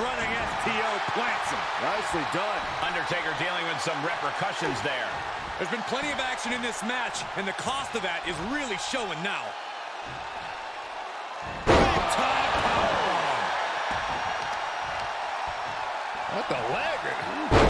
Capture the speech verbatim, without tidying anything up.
running S T O plants him. Nicely done. Undertaker dealing with some repercussions there. There's been plenty of action in this match, and the cost of that is really showing now. Big time powerbomb. What the leg?